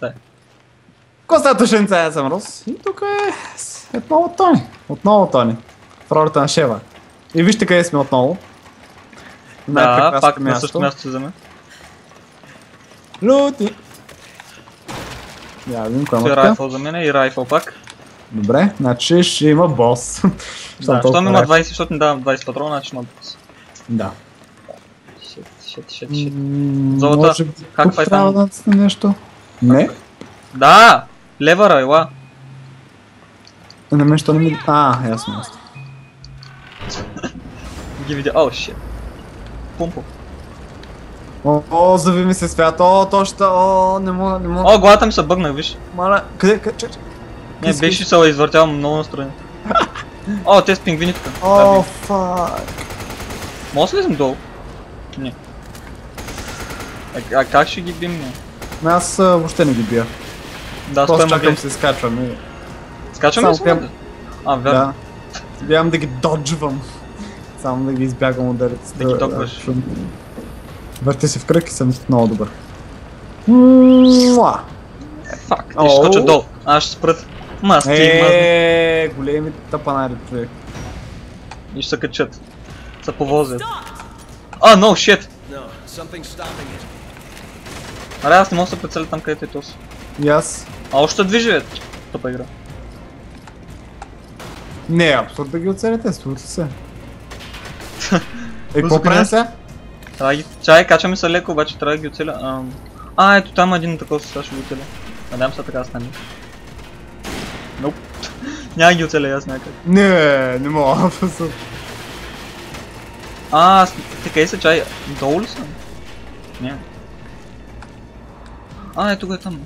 стая? Костата Шенца, аз съм Рос. И тук е отново Тони. Отново Тони. В ролята на Шева. И вижте къде сме отново. Да, пак на същото място се вземе. Лути! Я видим кой има Той така. райфъл за мен и райфъл пак. Добре, значи ще има бос. Да, щом има 20, защото ни давам 20 патрона, значи има бос. Да. Шит. Золота, как фай трябва там? да натисне нещо? Не? Да! Левара, ела. На мен що не ми... ясно. Ги видя, о, шит. Пумпо. О, зави ми се свят, не мога. О, главата ми се бъгнах, виж. Маля, къде? Не, беше се извъртял много настрани. О, те с пингвини тук. О, фак. Мога да слезем долу? Не. А как ще ги бим, не? Аз въобще не ги бия. Да, Просто стоя чакам мъгле. се скачвам. Скачаме ли Само се? А, верно. Да. Бявам да ги доджвам. Само да ги избягам ударите. Да ги догваш. Върти се в кръг и съм много добър. Муа! Фак, те ще скочат долу. Аз ще спрат. Големи тъпанари, човек. И ще се качат. Се повозят. А, no shit! Аре, аз не мога да се прицеля там където е този. И аз? А още движи, бе. Тъпа игра. Не, абсурд да ги оцелите, случи се. Какво правим сега? Чай, качаме се леко, обаче трябва да ги оцеля. Ето там един такъв, сега ще го оцеля. Надявам се така да стане. Ноп. Няма ги оцеля, аз някак. Не мога. Така са, чай. Долу ли съм? Не. Ето го е там.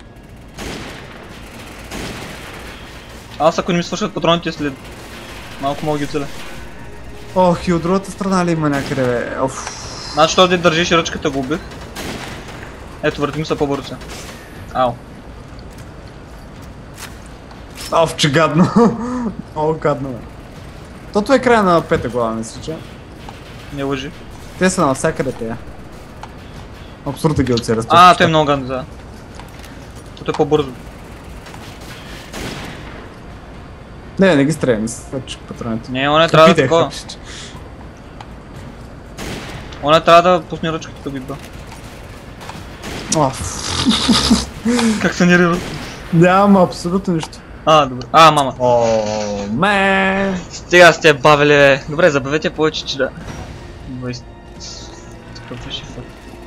Аз ако не ми свършат патроните след малко мога ги оцеля. Ох, и от другата страна ли има някъде, бе? Значи този да държиш ръчката го убих. Ето, въртим се по-бързо. Ау. Че гадно. Много гадно, бе. Тото е края на пета глава, мисля, че. Не лъжи. Те са навсякъде тея. Абсурд да ги оцеля. Той е много гадно, да. Тото е по-бързо. Не ги стреля, не се че патроните. Не, он не трябва да такова. Он не трябва да пусне ръчката да битва. Как се нервира? Няма абсолютно нищо. Добре. Мама. Мен. Стига сте бавили, бе. Добре, забавете повече, че да. 20. Такъв беше факт.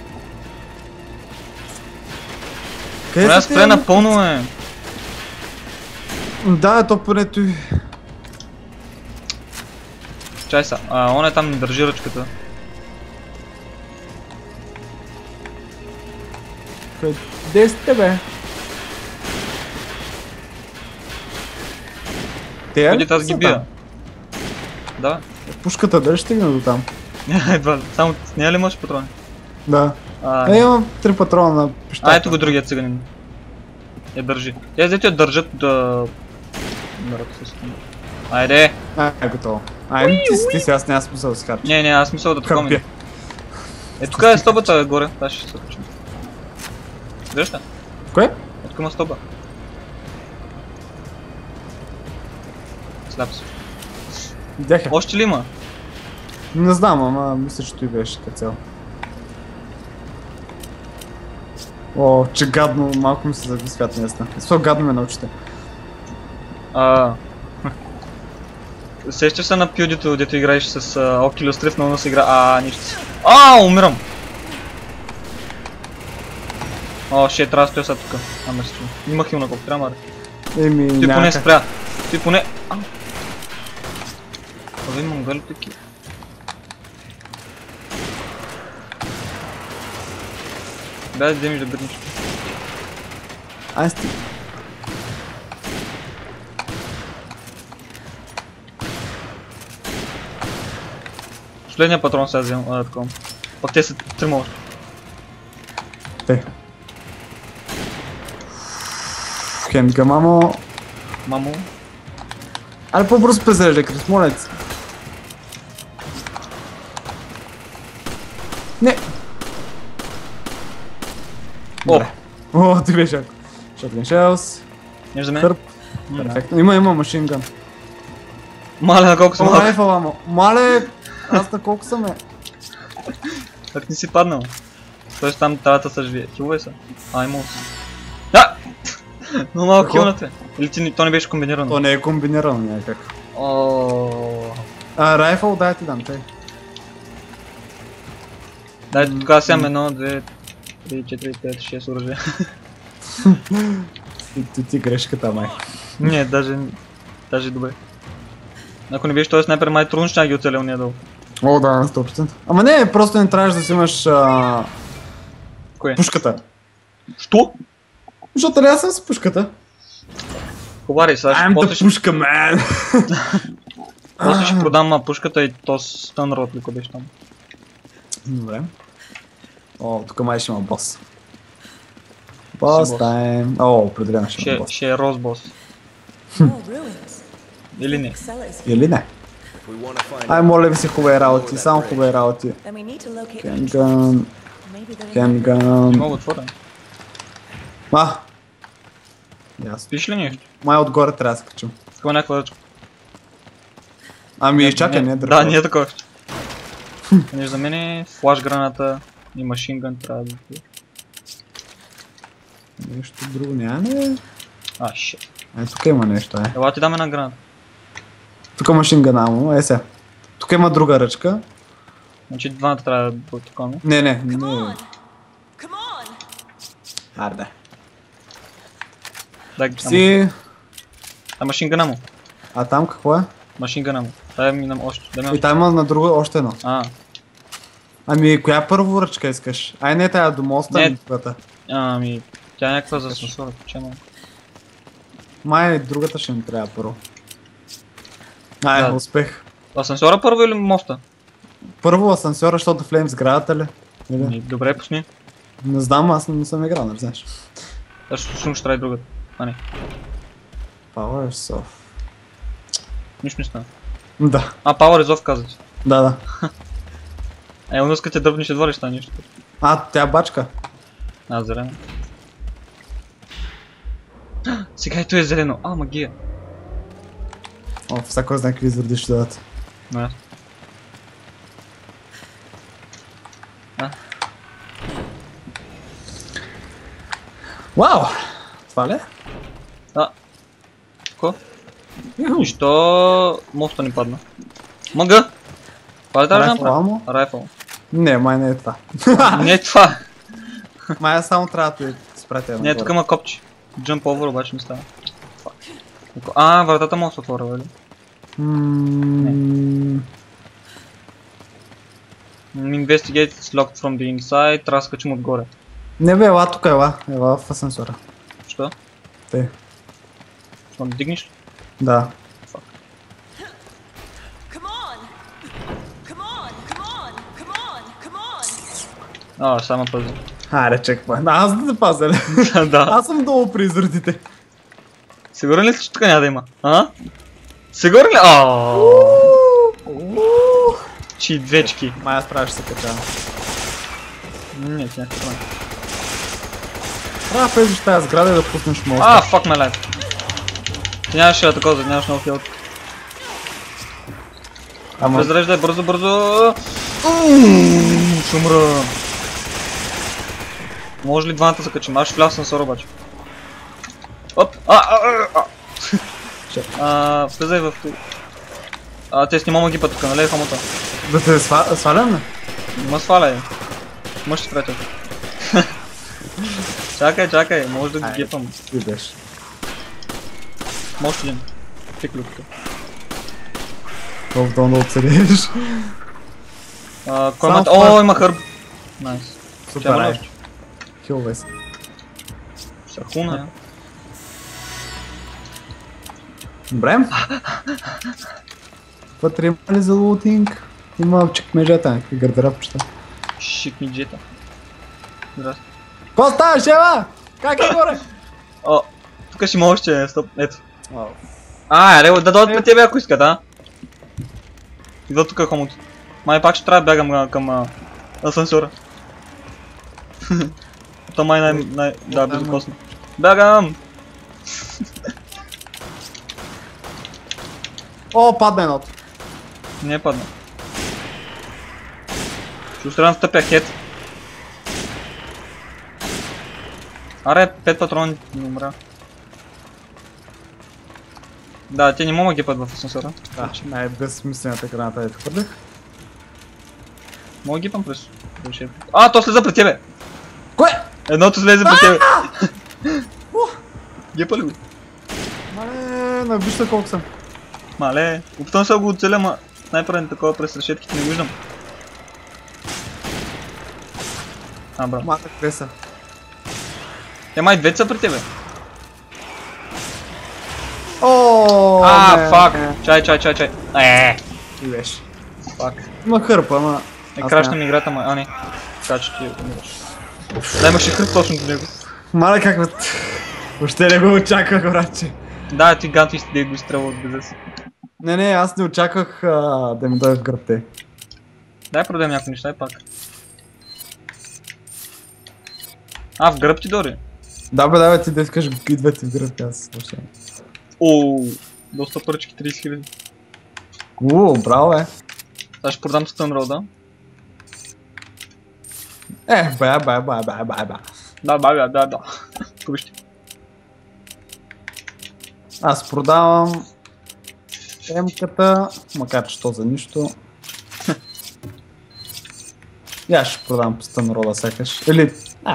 Аз спре напълно, бе. Да, то поне той. Чай са, он е там не държи ръчката. Къде сте, бе? Ходите, аз ги бия. Да. Пушката дали ще стигна до там? Едва ли. Само с нея ли можеш патрони? Да. Имам 3 патрона на пищата. Ето го другия циганин. Я държи. Те дето я държат да... Айде! Готово. Ти си, аз няма смисъл да се харча. Не, аз мисля да такова ми. Тук е стобата горе, аз ще се включим. Виж ли? Кое? Тук има стоба. Сляп се. Видях я. Още ли има? Не знам, ама мисля, че той беше като цел. Че гадно, малко ми се заби свят наистина. Svo гадно ме научите. Сещаш се на пюдито, дето играеш с Oculus Rift, много се игра. Нищо. Умирам! Ще трябва да стоя сега тука. Има хил на колко трябва, маре. Той поне спря. Той поне... имам гали такива. Без да имаш да бедниш. Сти. Последния патрон сега вземам, такова. Пак те са трима още. Те. Хендга, мамо. Мамо. Аре по-бързо презареждай, Крис, моля ти. Не. О, ти беше ако. Shotgun shells. Виждаме. Хърп. Да. Перфектно. Има машингън. Мале, на колко съм О, малък. райфъл, амо. Мале, аз на колко съм е? Как не си паднал? Тоест там трябва да се живее. Хилвай се. Имал си. А! Но малко Какво? хилнате. Или то не беше комбинирано? То не е комбинирано някак. О. Райфъл, дай ти дам, тъй. Дай тогава сям 1, 2, 3, 4, 5, 6 оръжия. Ти грешката, май. Не, даже добре. Ако не беше този снайпер, май трудно ще ги оцеля уния долу. О, да, на 100%. Ама не, просто не трябваше да си имаш Кое? пушката. Що? Защото ли аз съм с пушката? Хубари, сега ще I'm после the ще, пушка, man! после ще продам пушката и то стън рот ли, беше там. Добре. О, тук май ще има бос. Бос тайм. О, определено ще има бос. Ще е роз бос. More ruins. Или не? Sellers. Или не? Ай, моля ви се, хубави работи, само хубави работи. Then we need to locate the Handgun, Maybe they're in Не handgun. мога да отворя. Ясно. Спиш ли нещо? Май отгоре трябва да скачам. Такова някаква ръчка. Ами, чакай, не е Да, дръпа. не е такова. Не за мен е флаш граната и машингън трябва да е. Нещо друго няма, не? Шит. Тук има нещо, Ела ти дам една граната. Тук машингън амо, сега. Тук има друга ръчка. Значи двамата трябва да бъдат такова. Не. Come on! Come on! Арде. Дай ги Си... машингъна му. А там какво е? Машингъна му. Дай ми нам още. Дай ми И още. там има на друга още едно. Ами, коя първо ръчка искаш? Ай, не тая до моста, Не. ами другата. Ами, тя е някаква за сенсора, чема. Май другата ще ни трябва първо. Ай, Да. успех. Асансьора първо или моста? Първо асансьора, защото влеем в сградата ли? Или? Добре, пусни. Не знам, аз не съм играл, не знаеш. Аз ще трябва и другата. Не. Power is off. Нищо не стана. Да, Power is off казвате. да. Уно те дръпнеш едва ли стане нещо. Тя бачка. Зелено. Сега и то е зелено. Магия. О, всяко знае какви звърди ще дадат. Да. Вау! Това ли? Ко? Нищо моста ни падна. Мъга! Това ли трябва да Райфъл направим? амо? Райфъл. Не, май не е това. Не е това. Май аз само трябва да ти спратя едно. Не, тук има копче. Jump over обаче не става. Вратата може да се отворя, ли? Investigate is locked from the inside. Трябва да скачим отгоре. Не бе, ела тук, ела в асансьора. Що? Те. Ще да дигнеш ли? Да. Come on! Come on! Come on! Come on! Come on! Само пъзи. Аре, чекпоинт. Аз да те пазя, ли? Да. Аз съм долу при извърдите. Сигурен ли си, че тук няма да има? Сигурен ли? Чи двечки. Май аз трябва да се качавам. Не, ти някакъв план. Трябва да влезеш в тази сграда и да пуснеш моста. Fuck my life. Ти нямаше да такова, нямаш много хилт. Презреждай бързо. Ще умра. Може ли двамата се качим? Аз ще вляза на сора обаче. Оп! Влезай в... Те снимам ги път тук, нали е хамота? Да те свалям, ли? Ма сваляй. Мъж ще приятел. Чакай, може да ги гепам. Ти беше. Може един. Тиклю тук. Колко да оцелиш. Кой има хърб. Найс. Супер, ай. Хилвай се. Сархуна е. Добре. Вътре има ли за лутинг? Има чекмеджета, някакви гардеробчета. Шикмиджета. Здрасти. Ко ставаш, Ева? Как е горе? Тук ще има още, стоп, ето. Да дойдат при тебе ако искат, Идва тук хомото. Май пак ще трябва да бягам към асансьора. То май да, безопасно. Бягам! О, падна едното. Не е падна. Ще устрана стъпя хед. Аре, 5 патрони не умра. Да, те не мога ги път в асансьора. Да, най-безсмислената граната е хвърлях. Мога ги пъм през. То слезе пред тебе! Кое? Едното слезе пред тебе! Гепа ли го? Мале, вижте колко съм. Мале, опитам се да го оцеля, ма снайперът е такова през решетките не виждам. Браво. Мата, къде са? Те май двете са при тебе. О, Фак! Чай. И беше. Фак. Има хърпа, ама... Крашна играта, ма... не. Така че ти умираш. Да, имаше хърп точно до него. Мале, как въобще не го очаквах, братче. Да, ти ганто да го изстрелва от беза си. Не, аз не очаквах да ми дойде в гръбте. Дай продадем някои неща и пак. В гръб ти дори? Да, ти да искаш идвате в гръбте, аз въобще. Доста парички, 30 000. Браво, Сега ще продам Stun Road, Да. Повижте. Аз продавам емката, макар че то за нищо. И аз ще продам Stun Road сякаш. Или...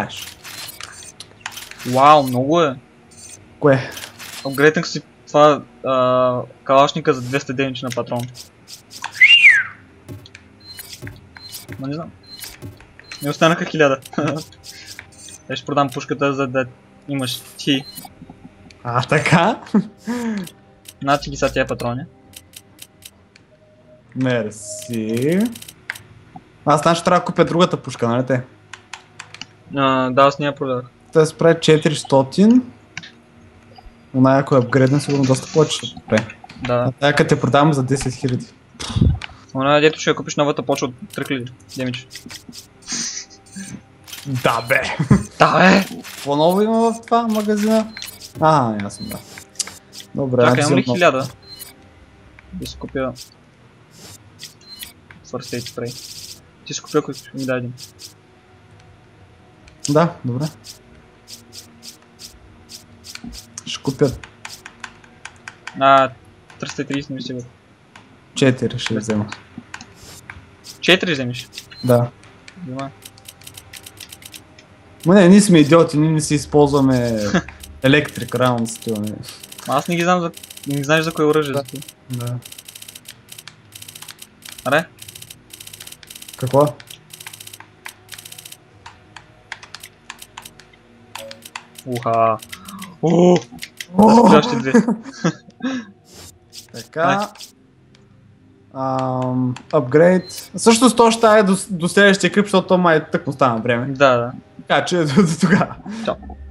Вау, много е. Кое? Апгрейднах си това калашника за 200 демидж на патрон. Не знам. Не останаха 1000. Ще продам пушката, за да имаш ти. Така? Значи ги са тия патрони. Мерси. Аз значи трябва да купя другата пушка, нали те? Да, аз не я продах. Те се прави 400. Она ако е апгрейдна, сигурно доста повече ще прави. Да. Тая като те продавам за 10 000. Она дето ще я купиш новата почва от 3000 демидж. Да бе! Какво ново има в това магазина? Ясно, да. Добре, чакай, имам ли 1000? Да си купя... First Aid Spray. Ти си купя, ако ще ми дай един. Да, добре. Ще купя 330 не ми стига. 4 ще взема. 4 вземеш? Да. Вземай. Ние сме идиоти, ние не си използваме Electric Rounds. Аз не ги знам не знаеш за кое оръжие. Да. Аре? Какво? Уха. Разпожащи две. Така. Апгрейд. Също то ще е до следващия клип, защото май тъкмо стана време. Да. Така че до тогава. Чао.